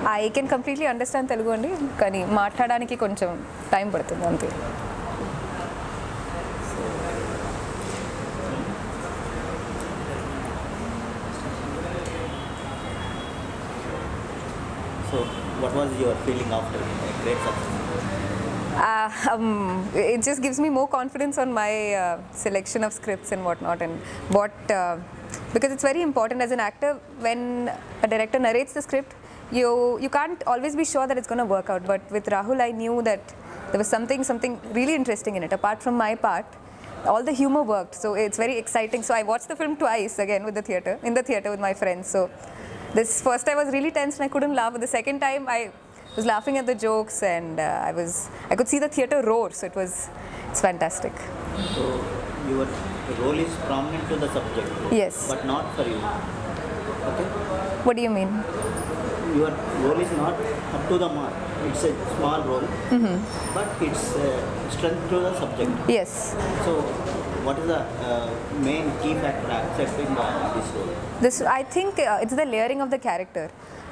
I can completely understand Telugu andi, kani maatladaniki koncham time padutundi ante. So, what was your feeling after a great success? It just gives me more confidence on my selection of scripts and whatnot, and because it's very important as an actor when a director narrates the script, you can't always be sure that it's going to work out. But with Rahul, I knew that there was something really interesting in it. Apart from my part, all the humor worked, so it's very exciting. So I watched the film twice again in the theater with my friends. So this first time I was really tense and I couldn't laugh. But the second time I was laughing at the jokes, and I could see the theater roar. So it's fantastic. So your role is prominent to the subject. Yes. But not for you. Okay. What do you mean? Your role is not up to the mark. It's a small role, but it's strength to the subject. Yes. So, what is the main key factor accepting this role? I think it's the layering of the character.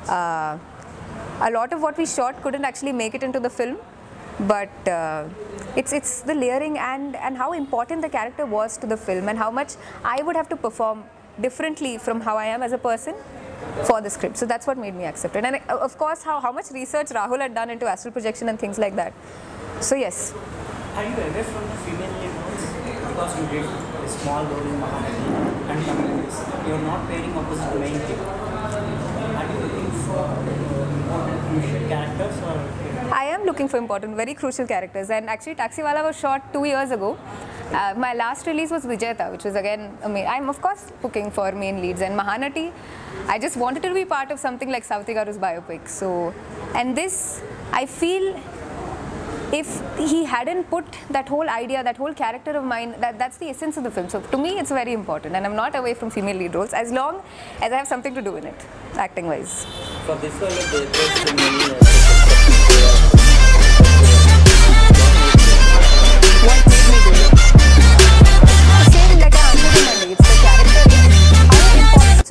A lot of what we shot couldn't actually make it into the film, but it's the layering and how important the character was to the film, and how much I would have to perform differently from how I am as a person for the script. So that's what made me accept it. And of course, how much research Rahul had done into astral projection and things like that. So yes. Are you away from the female lead roles? Because you did a small role in Mahanati and coming this, you're not pairing opposite main lead. Are you looking for important crucial characters, or? I am looking for important, very crucial characters, and actually Taxiwala was shot 2 years ago. My last release was Vijayata, which was again, I'm of course looking for main leads, and Mahanati, I just wanted to be part of something like Savathy Garu's biopic. So, and this, I feel, if he hadn't put that whole idea, that whole character of mine, that's the essence of the film. So to me, it's very important, and I'm not away from female lead roles as long as I have something to do in it, acting wise. For this role, they